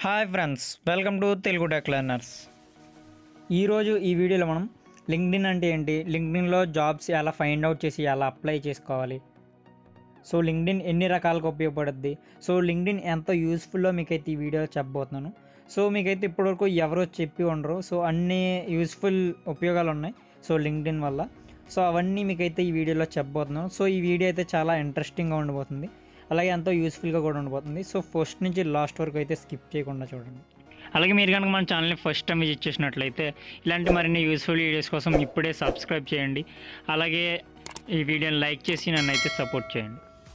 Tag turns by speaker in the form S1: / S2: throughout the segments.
S1: Hi friends, welcome to Telugu tech learners. ఈరోజు ఈ వీడియోలో మనం లింక్డ్ఇన్ అంటే ఏంటి, లింక్డ్ఇన్లో జాబ్స్ ఎలా ఫైండ్ అవుట్ చేసి ఎలా అప్లై చేసుకోవాలి, సో లింక్డ్ఇన్ ఎన్ని రకాలుగా ఉపయోగపడుద్ది, సో లింక్డ్ఇన్ ఎంత యూస్ఫుల్లో మీకైతే ఈ వీడియో చెప్పబోతున్నాను. సో మీకైతే ఇప్పటివరకు ఎవరో చెప్పి ఉండరు, సో అన్ని యూస్ఫుల్ ఉపయోగాలు ఉన్నాయి సో లింక్డ్ఇన్ వల్ల. సో అవన్నీ మీకైతే ఈ వీడియోలో చెప్పబోతున్నాను. సో ఈ వీడియో అయితే చాలా ఇంట్రెస్టింగ్గా ఉండబోతుంది, అలాగే ఎంతో యూస్ఫుల్గా కూడా ఉండబోతుంది. సో ఫస్ట్ నుంచి లాస్ట్ వరకు అయితే స్కిప్ చేయకుండా చూడండి. అలాగే మీరు కనుక మన ఛానల్ని ఫస్ట్ టైం విజిట్ చేసినట్లయితే ఇలాంటి మరిన్ని యూస్ఫుల్ వీడియోస్ కోసం ఇప్పుడే సబ్స్క్రైబ్ చేయండి. అలాగే ఈ వీడియోని లైక్ చేసి నన్ను అయితే సపోర్ట్ చేయండి.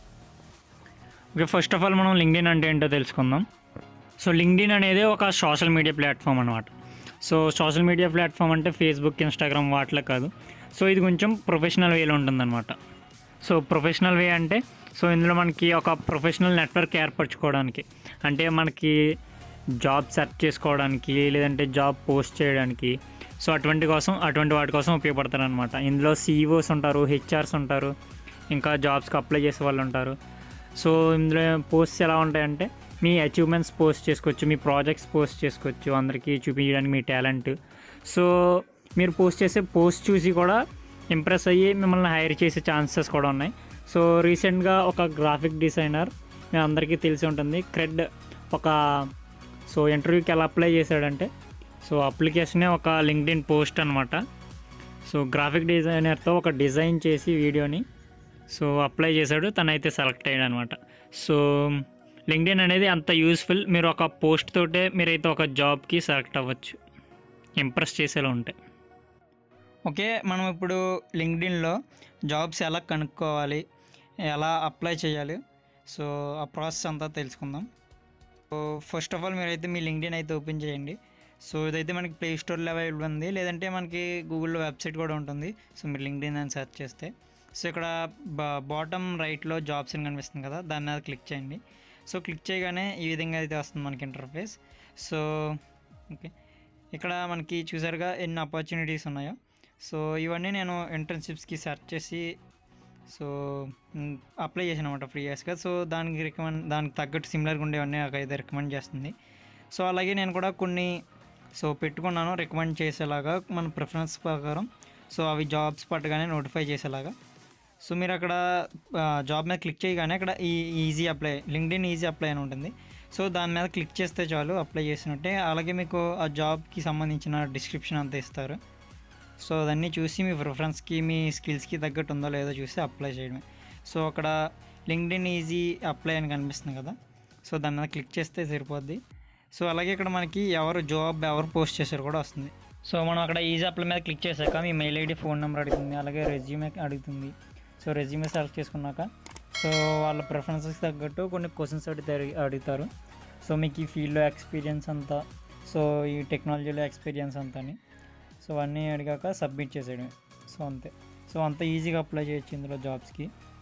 S1: ఓకే, ఫస్ట్ ఆఫ్ ఆల్ మనం లింక్డ్ఇన్ అంటే ఏంటో తెలుసుకుందాం. సో లింక్డ్ఇన్ అనేది ఒక సోషల్ మీడియా ప్లాట్ఫామ్ అనమాట. సో సోషల్ మీడియా ప్లాట్ఫామ్ అంటే ఫేస్బుక్, ఇన్స్టాగ్రామ్ వాటిలో కాదు. సో ఇది కొంచెం ప్రొఫెషనల్ వేలో ఉంటుందన్నమాట. సో ప్రొఫెషనల్ వే అంటే సో ఇందులో మనకి ఒక ప్రొఫెషనల్ నెట్వర్క్ ఏర్పరచుకోవడానికి, అంటే మనకి జాబ్ సెర్చ్ చేసుకోవడానికి లేదంటే జాబ్ పోస్ట్ చేయడానికి, సో అటువంటి వాటి కోసం ఉపయోగపడతారు అనమాట. ఇందులో సీఈఓస్ ఉంటారు, హెచ్ఆర్స్ ఉంటారు, ఇంకా జాబ్స్కి అప్లై చేసే వాళ్ళు ఉంటారు. సో ఇందులో పోస్ట్స్ ఎలా ఉంటాయంటే మీ అచీవ్మెంట్స్ పోస్ట్ చేసుకోవచ్చు, మీ ప్రాజెక్ట్స్ పోస్ట్ చేసుకోవచ్చు, అందరికీ చూపించడానికి మీ టాలెంట్. సో మీరు పోస్ట్ చేసే పోస్ట్ చూసి కూడా ఇంప్రెస్ అయ్యి మిమ్మల్ని హైర్ చేసే ఛాన్సెస్ కూడా ఉన్నాయి. సో రీసెంట్గా ఒక గ్రాఫిక్ డిజైనర్, మీ అందరికీ తెలిసి ఉంటుంది, క్రెడ్ ఒక సో ఇంటర్వ్యూకి ఎలా అప్లై చేశాడంటే, సో అప్లికేషనే ఒక లింక్డ్ఇన్ పోస్ట్ అనమాట. సో గ్రాఫిక్ డిజైనర్తో ఒక డిజైన్ చేసి వీడియోని సో అప్లై చేశాడు, తనైతే సెలెక్ట్ అయ్యాడు అనమాట. సో లింక్డ్ఇన్ అనేది అంత యూస్ఫుల్, మీరు ఒక పోస్ట్ తోటే మీరైతే ఒక జాబ్కి సెలెక్ట్ అవ్వచ్చు, ఇంప్రెస్ చేసేలా ఉంటాయి. ఓకే, మనం ఇప్పుడు లింక్డ్ఇన్లో జాబ్స్ ఎలా కనుక్కోవాలి, ఎలా అప్లై చేయాలి, సో ఆ ప్రాసెస్ అంతా తెలుసుకుందాం. సో ఫస్ట్ ఆఫ్ ఆల్ మీరైతే మీ లింక్డ్ఇన్ అయితే ఓపెన్ చేయండి. సో ఇదైతే మనకి ప్లే స్టోర్లో అవైలబుల్ ఉంది, లేదంటే మనకి గూగుల్లో వెబ్సైట్ కూడా ఉంటుంది. సో మీరు లింక్డ్ఇన్ అని సెర్చ్ చేస్తే సో ఇక్కడ బాటమ్ రైట్లో జాబ్స్ అని కనిపిస్తుంది కదా, దాని మీద క్లిక్ చేయండి. సో క్లిక్ చేయగానే ఈ విధంగా అయితే వస్తుంది మనకి ఇంటర్ఫేస్. సో ఓకే, ఇక్కడ మనకి చూసారుగా ఎన్ని ఆపర్చునిటీస్ ఉన్నాయో. సో ఇవన్నీ నేను ఇంటర్న్షిప్స్కి సెర్చ్ చేసి సో అప్లై చేసాను అనమాట ప్రీవియస్గా. సో దానికి తగ్గట్టు సిమిలర్గా ఉండేవన్నీ నాకు అయితే రికమెండ్ చేస్తుంది. సో అలాగే నేను కూడా కొన్ని సో పెట్టుకున్నాను రికమెండ్ చేసేలాగా మన ప్రిఫరెన్స్ ప్రకారం. సో అవి జాబ్స్ పట్టగానే నోటిఫై చేసేలాగా. సో మీరు అక్కడ జాబ్ మీద క్లిక్ చేయగానే అక్కడ easy apply, LinkedIn easy apply అని ఉంటుంది. సో దాని మీద క్లిక్ చేస్తే చాలు, అప్లై చేసినట్టే. అలాగే మీకు ఆ జాబ్కి సంబంధించిన డిస్క్రిప్షన్ అంతా ఇస్తారు. సో అదన్నీ చూసి మీ ప్రిఫరెన్స్కి, మీ స్కిల్స్కి తగ్గట్టు ఉందో లేదో చూసి అప్లై చేయడమే. సో అక్కడ లింక్డ్ఇన్ ఈజీ అప్లై అని కనిపిస్తుంది కదా, సో దాని మీద క్లిక్ చేస్తే సరిపోద్ది. సో అలాగే ఇక్కడ మనకి ఎవరు పోస్ట్ చేశారు కూడా వస్తుంది. సో మనం అక్కడ ఈజీ అప్లై మీద క్లిక్ చేశాక మీ మెయిల్ ఐడి, ఫోన్ నెంబర్ అడుగుతుంది, అలాగే రెజ్యూమే అడుగుతుంది. సో రెజ్యూమే సెలెక్ట్ చేసుకున్నాక సో వాళ్ళ ప్రిఫరెన్సెస్కి తగ్గట్టు కొన్ని క్వశ్చన్స్ అడుగుతారు. సో మీకు ఈ ఫీల్డ్లో ఎక్స్పీరియన్స్ అంతా, సో ఈ టెక్నాలజీలో ఎక్స్పీరియన్స్ అంతా అని సో అన్నీ అడిగాక సబ్మిట్ చేసేయడమే. సో అంతే. సో అంత ఈజీగా అప్లై చేయొచ్చు ఇందులో జాబ్స్కి.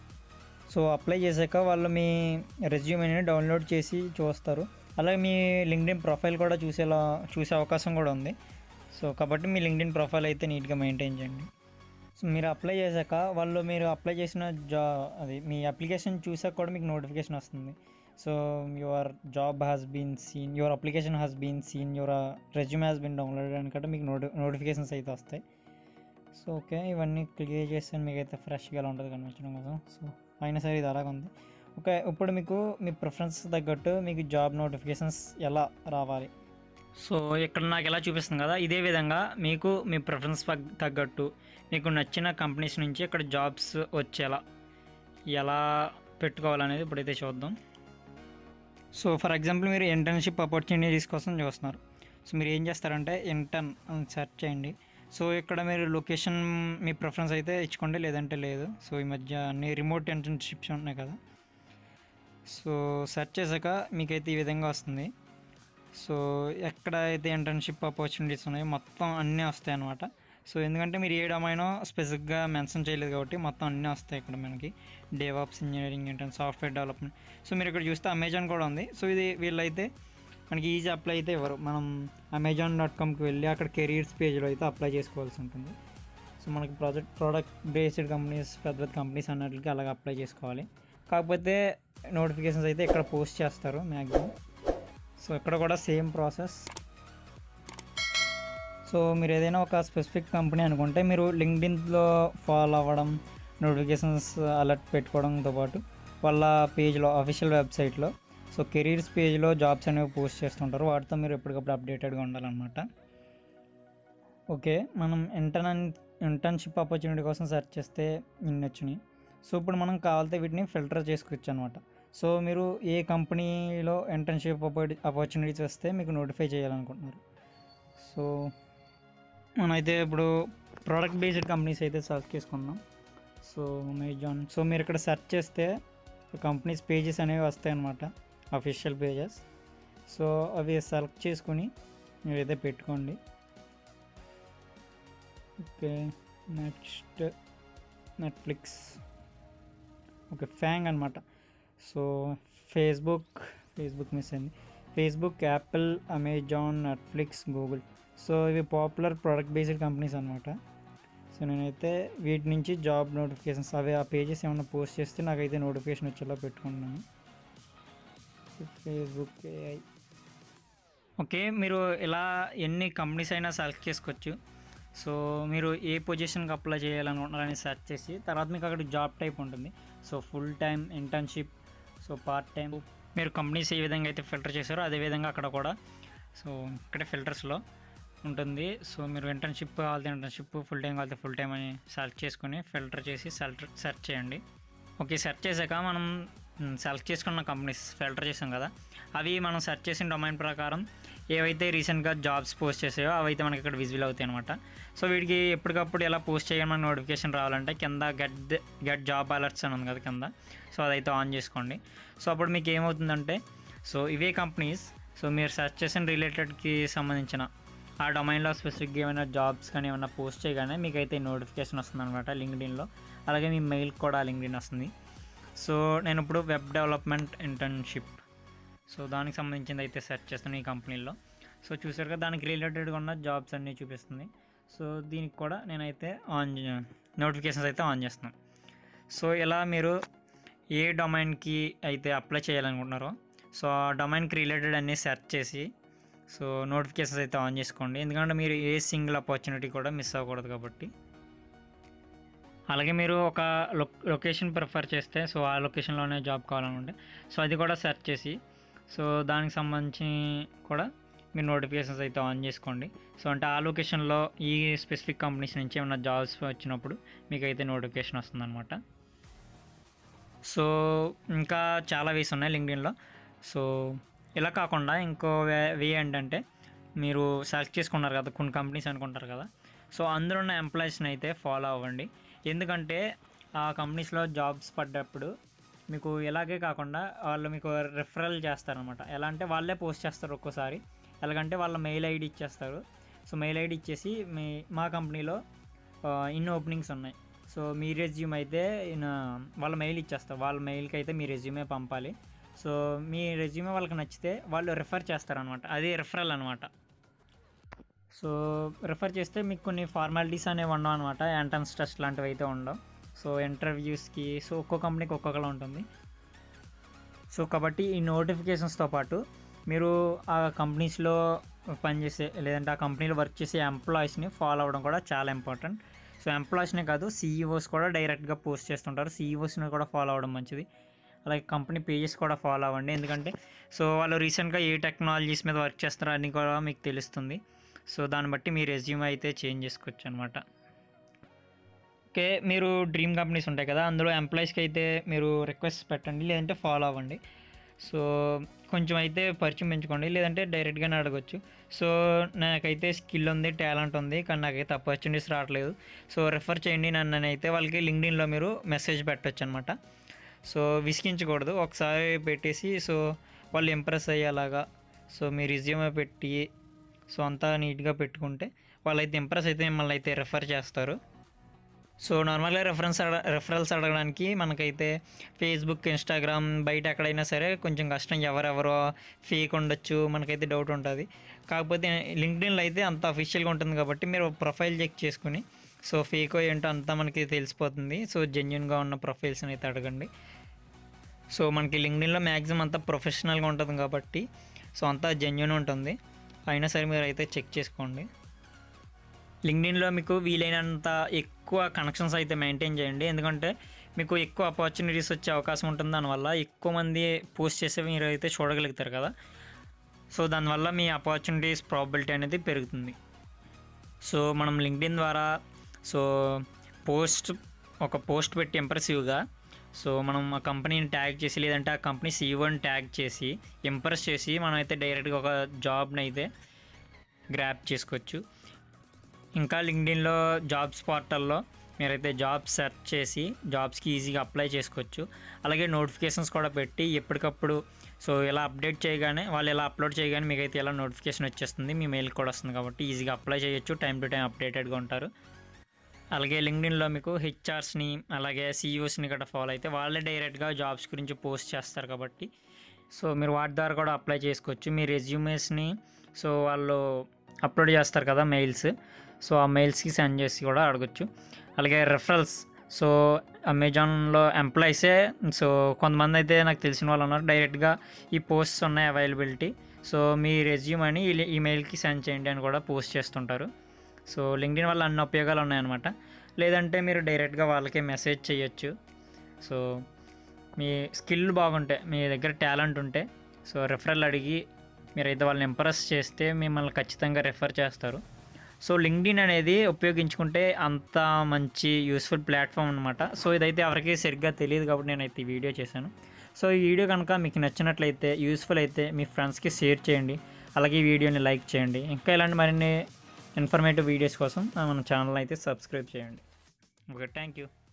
S1: సో అప్లై చేశాక వాళ్ళు మీ రెజ్యూమేని డౌన్లోడ్ చేసి చూస్తారు. అలాగే మీ లింక్డ్ఇన్ ప్రొఫైల్ కూడా చూసే అవకాశం కూడా ఉంది. సో కాబట్టి మీ లింక్డ్ఇన్ ప్రొఫైల్ అయితే నీట్గా మెయింటైన్ చేయండి. సో మీరు అప్లై చేశాక మీరు అప్లై చేసిన మీ అప్లికేషన్ చూసాక కూడా మీకు నోటిఫికేషన్ వస్తుంది. So your application has been seen, your resume has been downloaded అనుకుంటే మీకు నోటిఫికేషన్స్ అయితే వస్తాయి. సో ఓకే, ఇవన్నీ క్లియర్ చేస్తే మీకు అయితే ఫ్రెష్గా ఎలా ఉంటుంది కనిపించడం కోసం. సో అయినా సరే ఇది అలాగ ఉంది. ఓకే, ఇప్పుడు మీకు మీ ప్రిఫరెన్స్ తగ్గట్టు మీకు జాబ్ నోటిఫికేషన్స్ ఎలా రావాలి. సో ఇక్కడ నాకు ఎలా చూపిస్తుంది కదా, ఇదే విధంగా మీకు మీ ప్రిఫరెన్స్ తగ్గట్టు మీకు నచ్చిన కంపెనీస్ నుంచి ఇక్కడ జాబ్స్ వచ్చేలా ఎలా పెట్టుకోవాలనేది ఇప్పుడైతే చూద్దాం. సో ఫర్ ఎగ్జాంపుల్ మీరు ఇంటర్న్షిప్ ఆపర్చునిటీస్ కోసం చూస్తున్నారు. సో మీరు ఏం చేస్తారంటే ఇంటర్న్ అని సెర్చ్ చేయండి. సో ఇక్కడ మీరు లొకేషన్ మీ ప్రిఫరెన్స్ అయితే ఇచ్చుకోండి, లేదంటే లేదు. సో ఈ మధ్య అన్ని రిమోట్ ఇంటర్న్షిప్స్ ఉన్నాయి కదా. సో సెర్చ్ చేశాక మీకైతే ఈ విధంగా వస్తుంది. సో ఎక్కడ అయితే ఇంటర్న్షిప్ ఆపర్చునిటీస్ ఉన్నాయో మొత్తం అన్నీ వస్తాయి అన్నమాట. సో ఎందుకంటే మీరు ఏ డొమైనో స్పెసిఫిక్గా మెన్షన్ చేయలేదు కాబట్టి మొత్తం అన్నీ వస్తాయి ఇక్కడ మనకి. DevOps, engineering, software development. So మీరు ఇక్కడ చూస్తే అమెజాన్ కూడా ఉంది. సో ఇది వీళ్ళైతే మనకి ఈజీ అప్లై అయితే ఇవ్వరు. మనం amazon.comకి వెళ్ళి అక్కడ కెరీర్స్ పేజ్లో అయితే అప్లై చేసుకోవాల్సి ఉంటుంది. సో మనకి ప్రోడక్ట్ బేస్డ్ కంపెనీస్, పెద్ద కంపెనీస్ అన్నిటికీ అలాగే అప్లై చేసుకోవాలి. కాకపోతే నోటిఫికేషన్స్ అయితే ఇక్కడ పోస్ట్ చేస్తారు మ్యాక్సిమం. సో ఇక్కడ కూడా సేమ్ ప్రాసెస్. సో మీరు ఏదైనా ఒక స్పెసిఫిక్ కంపెనీ అనుకుంటే మీరు లింక్డ్ఇన్లో ఫాలో అవ్వడం, నోటిఫికేషన్స్ అలర్ట్ పెట్టుకోవడంతో పాటు వాళ్ళ పేజ్లో అఫీషియల్ వెబ్సైట్లో సో కెరీర్స్ పేజ్లో జాబ్స్ అనేవి పోస్ట్ చేస్తుంటారు. వాటితో మీరు ఎప్పటికప్పుడు అప్డేటెడ్గా ఉండాలన్నమాట. ఓకే, మనం ఇంటర్న్షిప్ ఆపర్చునిటీ కోసం సెర్చ్ చేస్తే ఇన్ని వచ్చినాయి. సో ఇప్పుడు మనం కావాలంటే వీటిని ఫిల్టర్ చేసుకోవచ్చు అనమాట. సో మీరు ఏ కంపెనీలో ఇంటర్న్షిప్ ఆపర్చునిటీస్ వస్తే మీకు నోటిఫై చేయాలనుకుంటున్నారు. సో మనమైతే ఇప్పుడు ప్రోడక్ట్ బేస్డ్ కంపెనీస్ అయితే సెలెక్ట్ చేసుకుందాం. So Amazon. సో మీరు ఇక్కడ సెర్చ్ చేస్తే కంపెనీస్ పేజెస్ అనేవి వస్తాయి అన్నమాట, అఫీషియల్ పేజెస్. సో అవి సెలెక్ట్ చేసుకొని మీరైతే పెట్టుకోండి. Okay, next Netflix. Okay, FAANG అనమాట. సో ఫేస్బుక్ మిస్ అయింది. Facebook, Apple, Amazon, Netflix, Google. So ఇవి పాపులర్ ప్రోడక్ట్ బేస్డ్ కంపెనీస్ అనమాట. సో నేనైతే వీటి నుంచి జాబ్ నోటిఫికేషన్స్ అవి ఆ పేజెస్ ఏమైనా పోస్ట్ చేస్తే నాకైతే నోటిఫికేషన్ వచ్చేలా పెట్టుకుంటున్నాను. Facebook AI. ఓకే, మీరు ఇలా ఎన్ని కంపెనీస్ అయినా సెలెక్ట్ చేసుకోవచ్చు. సో మీరు ఏ పొజిషన్కి అప్లై చేయాలనుకుంటున్నారని సెర్చ్ చేసి తర్వాత మీకు అక్కడ జాబ్ టైప్ ఉంటుంది. So full time, internship, so part time. మీరు కంపెనీస్ ఏ విధంగా అయితే ఫిల్టర్ చేశారో అదేవిధంగా అక్కడ కూడా సో ఇక్కడే ఫిల్టర్స్లో ఉంటుంది. సో మీరు ఇంటర్న్షిప్ కావాలంటే ఇంటర్న్షిప్, ఫుల్ టైం కావాలంటే ఫుల్ టైం అని సెలెక్ట్ చేసుకొని ఫిల్టర్ చేసి సెర్చ్ చేయండి. ఓకే, సెర్చ్ చేశాక మనం సెలెక్ట్ చేసుకున్న కంపెనీస్ ఫిల్టర్ చేసాం కదా, అవి మనం సెర్చ్ చేసిన డొమైన్ ప్రకారం ఏవైతే రీసెంట్గా జాబ్స్ పోస్ట్ చేసాయో అవైతే మనకి ఇక్కడ విజిబుల్ అవుతాయి అనమాట. సో వీటికి ఎప్పటికప్పుడు ఎలా పోస్ట్ చేయాలి మనకి నోటిఫికేషన్ రావాలంటే కింద గెట్ జాబ్ అలర్ట్స్ అని ఉంది కదా కింద, సో అదైతే ఆన్ చేసుకోండి. సో అప్పుడు మీకు ఏమవుతుందంటే సో ఇవే కంపెనీస్ సో మీరు సెర్చ్ చేసిన రిలేటెడ్కి సంబంధించిన ఆ డొమైన్లో స్పెసిఫిక్గా ఏమైనా జాబ్స్ కానీ ఏమైనా పోస్ట్ చేయగానే మీకు అయితే నోటిఫికేషన్ వస్తుంది అనమాట లింక్డ్ఇన్లో. అలాగే మీ మెయిల్కి కూడా లింక్డ్ఇన్ వస్తుంది. సో నేను ఇప్పుడు వెబ్ డెవలప్మెంట్ ఇంటర్న్షిప్, సో దానికి సంబంధించింది అయితే సెర్చ్ చేస్తాను ఈ కంపెనీలో. సో చూసారు కదా, దానికి రిలేటెడ్గా ఉన్న జాబ్స్ అన్నీ చూపిస్తుంది. సో దీనికి కూడా నేనైతే నోటిఫికేషన్స్ అయితే ఆన్ చేస్తున్నాను. సో ఇలా మీరు ఏ డొమైన్కి అయితే అప్లై చేయాలనుకుంటున్నారో సో ఆ డొమైన్కి రిలేటెడ్ అన్నీ సెర్చ్ చేసి సో నోటిఫికేషన్స్ అయితే ఆన్ చేసుకోండి. ఎందుకంటే మీరు ఏ సింగిల్ ఆపర్చునిటీ కూడా మిస్ అవ్వకూడదు కాబట్టి. అలాగే మీరు ఒక లొకేషన్ ప్రిఫర్ చేస్తే సో ఆ లొకేషన్లోనే జాబ్ కావాలనుకుంటే సో అది కూడా సెర్చ్ చేసి సో దానికి సంబంధించి కూడా మీరు నోటిఫికేషన్స్ అయితే ఆన్ చేసుకోండి. సో అంటే ఆ లొకేషన్లో ఈ స్పెసిఫిక్ కంపెనీస్ నుంచి ఏమైనా జాబ్స్ వచ్చినప్పుడు మీకు అయితే నోటిఫికేషన్ వస్తుందన్నమాట. సో ఇంకా చాలా వేస్ ఉన్నాయి లింక్డ్ఇన్లో. సో ఇలా కాకుండా ఇంకో వే ఏంటంటే మీరు సెలెక్ట్ చేసుకున్నారు కదా కొన్ని కంపెనీస్ అనుకుంటారు కదా, సో అందులో ఉన్న ఎంప్లాయీస్ని అయితే ఫాలో అవ్వండి. ఎందుకంటే ఆ కంపెనీస్లో జాబ్స్ పడ్డప్పుడు మీకు ఇలాగే కాకుండా వాళ్ళు మీకు రిఫరల్ చేస్తారనమాట. ఎలా అంటే వాళ్ళే పోస్ట్ చేస్తారు ఒక్కోసారి. ఎలాగంటే వాళ్ళ మెయిల్ ఐడి ఇచ్చేస్తారు. సో మెయిల్ ఐడి ఇచ్చేసి మా కంపెనీలో ఇన్ని ఓపెనింగ్స్ ఉన్నాయి, సో మీ రెజ్యూమ్ అయితే వాళ్ళ మెయిల్ ఇచ్చేస్తారు. వాళ్ళ మెయిల్కి అయితే మీ రెజ్యూమే పంపాలి. సో మీ రెజ్యూమే వాళ్ళకి నచ్చితే వాళ్ళు రిఫర్ చేస్తారనమాట. అది రిఫరల్ అనమాట. సో రిఫర్ చేస్తే మీకు కొన్ని ఫార్మాలిటీస్ అనేవి ఉండవు అనమాట. ఎంట్రన్స్ టెస్ట్ లాంటివి అయితే ఉండవు. సో ఇంటర్వ్యూస్కి సో ఒక్కో కంపెనీకి ఒక్కొక్కలా ఉంటుంది. సో కాబట్టి ఈ నోటిఫికేషన్స్తో పాటు మీరు ఆ కంపెనీస్లో పనిచేసే లేదంటే ఆ కంపెనీలో వర్క్ చేసే ఎంప్లాయీస్ని ఫాలో అవ్వడం కూడా చాలా ఇంపార్టెంట్. సో ఎంప్లాయీస్నే కాదు, సీఈఓస్ కూడా డైరెక్ట్గా పోస్ట్ చేస్తుంటారు. సీఈఓస్ని కూడా ఫాలో అవ్వడం మంచిది. అలాగే కంపెనీ పేజెస్ కూడా ఫాలో అవ్వండి. ఎందుకంటే సో వాళ్ళు రీసెంట్గా ఏ టెక్నాలజీస్ మీద వర్క్ చేస్తారో అని కూడా మీకు తెలుస్తుంది. సో దాన్ని బట్టి మీ రెజ్యూమ్ అయితే చేంజ్ చేసుకోవచ్చు అనమాట. ఓకే, మీరు డ్రీమ్ కంపెనీస్ ఉంటాయి కదా, అందులో ఎంప్లాయీస్కి అయితే మీరు రిక్వెస్ట్ పెట్టండి, లేదంటే ఫాలో అవ్వండి. సో కొంచెం అయితే పరిచయం పెంచుకోండి, లేదంటే డైరెక్ట్గానే అడగచ్చు. సో నాకైతే స్కిల్ ఉంది, టాలెంట్ ఉంది, కానీ నాకైతే ఆపర్చునిటీస్ రావట్లేదు, సో రిఫర్ చేయండి నన్ను అయితే వాళ్ళకి లింక్డ్ఇన్లో మీరు మెసేజ్ పెట్టవచ్చు అనమాట. సో విసిగించకూడదు, ఒకసారి పెట్టేసి సో వాళ్ళు ఇంప్రెస్ అయ్యేలాగా సో మీ రెజ్యూమే పెట్టి సో అంతా నీట్గా పెట్టుకుంటే వాళ్ళైతే ఇంప్రెస్ అయితే మిమ్మల్ని అయితే రిఫర్ చేస్తారు. సో నార్మల్గా రెఫరల్స్ అడగడానికి మనకైతే ఫేస్బుక్, ఇన్స్టాగ్రామ్ బయట ఎక్కడైనా సరే కొంచెం కష్టం, ఎవరెవరో ఫేక్ ఉండొచ్చు, మనకైతే డౌట్ ఉంటుంది. కాకపోతే లింక్డ్ఇన్లో అయితే అంత అఫీషియల్గా ఉంటుంది కాబట్టి మీరు ప్రొఫైల్ చెక్ చేసుకుని సో ఫేకో ఏంటో అంతా మనకి తెలిసిపోతుంది. సో జెన్యున్గా ఉన్న ప్రొఫైల్స్ని అయితే అడగండి. సో మనకి లింక్డ్ఇన్లో మ్యాక్సిమం అంతా ప్రొఫెషనల్గా ఉంటుంది కాబట్టి సో అంతా జెన్యూన్ ఉంటుంది. అయినా సరే మీరు అయితే చెక్ చేసుకోండి. లింక్డ్ఇన్లో మీకు వీలైనంత ఎక్కువ కనెక్షన్స్ అయితే మెయింటైన్ చేయండి, ఎందుకంటే మీకు ఎక్కువ ఆపర్చునిటీస్ వచ్చే అవకాశం ఉంటుంది. దానివల్ల ఎక్కువ మంది పోస్ట్ చేసే మీరు అయితే చూడగలుగుతారు కదా. సో దానివల్ల మీ ఆపర్చునిటీస్ ప్రాబిలిటీ అనేది పెరుగుతుంది. సో మనం లింక్డ్ఇన్ ద్వారా సో ఒక పోస్ట్ పెట్టి ఇంప్రెసివ్గా సో మనం ఆ కంపెనీని ట్యాగ్ చేసి లేదంటే ఆ కంపెనీ సీఈఓని ట్యాగ్ చేసి ఇంప్రెస్ చేసి మనం అయితే డైరెక్ట్గా ఒక జాబ్ని అయితే గ్రాప్ చేసుకోవచ్చు. ఇంకా లింక్డ్ఇన్లో జాబ్స్ పోర్టల్లో మీరైతే జాబ్ సెర్చ్ చేసి జాబ్స్కి ఈజీగా అప్లై చేసుకోవచ్చు. అలాగే నోటిఫికేషన్స్ కూడా పెట్టి ఎప్పటికప్పుడు సో ఇలా అప్డేట్ చేయగానే వాళ్ళు ఇలా అప్లోడ్ చేయగానే మీకైతే ఇలా నోటిఫికేషన్ వచ్చేస్తుంది, మీ మెయిల్కి కూడా వస్తుంది. కాబట్టి ఈజీగా అప్లై చేయొచ్చు, టైం టు టైం అప్డేటెడ్గా ఉంటారు. అలాగే లింక్డ్ఇన్లో మీకు హెచ్ఆర్స్ని అలాగే సీఈఓస్ని గట్రా ఫాలో అయితే వాళ్ళే డైరెక్ట్గా జాబ్స్ గురించి పోస్ట్ చేస్తారు. కాబట్టి సో మీరు వాటి ద్వారా కూడా అప్లై చేసుకోవచ్చు. మీ రెజ్యూమేస్ని సో వాళ్ళు అప్లోడ్ చేస్తారు కదా మెయిల్స్, సో ఆ మెయిల్స్కి సెండ్ చేసి కూడా అడగచ్చు. అలాగే రెఫరల్స్, సో అమెజాన్లో ఎంప్లాయీసే సో కొంతమంది అయితే నాకు తెలిసిన వాళ్ళు ఉన్నారు, డైరెక్ట్గా ఈ పోస్ట్స్ ఉన్నాయి అవైలబిలిటీ, సో మీ రెజ్యూమ్ అని ఈమెయిల్కి సెండ్ చేయండి అని కూడా పోస్ట్ చేస్తుంటారు. సో లింక్డ్ఇన్ వల్ల అన్ని ఉపయోగాలు ఉన్నాయన్నమాట. లేదంటే మీరు డైరెక్ట్గా వాళ్ళకే మెసేజ్ చేయొచ్చు. సో మీ స్కిల్ బాగుంటే, మీ దగ్గర టాలెంట్ ఉంటే సో రెఫరల్ అడిగి మీరైతే వాళ్ళని ఇంప్రెస్ చేస్తే మిమ్మల్ని ఖచ్చితంగా రెఫర్ చేస్తారు. సో లింక్డ్ఇన్ అనేది ఉపయోగించుకుంటే అంత మంచి యూస్ఫుల్ ప్లాట్ఫామ్ అనమాట. సో ఇదైతే ఎవరికి సరిగ్గా తెలియదు కాబట్టి నేనైతే ఈ వీడియో చేశాను. సో ఈ వీడియో కనుక మీకు నచ్చినట్లయితే, యూస్ఫుల్ అయితే మీ ఫ్రెండ్స్కి షేర్ చేయండి. అలాగే ఈ వీడియోని లైక్ చేయండి. ఇంకా ఇలాంటి మరిన్ని ఇన్ఫర్మేటివ్ వీడియోస్ కోసం మన ఛానల్ అయితే సబ్స్క్రైబ్ చేయండి. Okay, thank you.